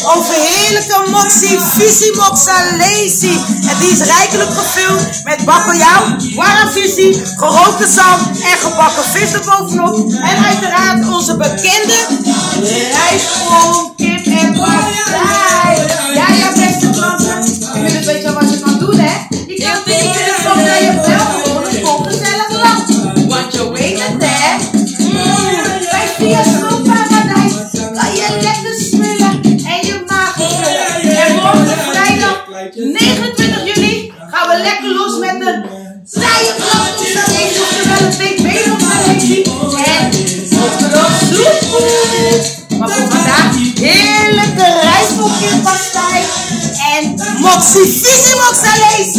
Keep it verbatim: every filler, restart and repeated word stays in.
over heerlijke moxie, visie moxalesi. En die is rijkelijk gevuld met bakkeljauw, warm visie, gerookte zalm en gebakken vis erbovenop. En uiteraard onze bekende rijstkool, kip en pastei. Ja, ja, beste klanten. Je weet weet wel wat je kan doen, hè? Je kan tegen de telefoon naar je bel gewoon een vol gezellig land. Want je weet het, hè? Bij Via Stroopparadijs kan je lekker smullen en je maag vullen. En morgen vrijdag negenentwintig juli gaan we lekker los met de vrije brandmozzarella, oftewel een big bacon mozzarella en nog soepel. Maar voor vandaag heerlijke rijstkoolkipastei en moxie visie moxalesi.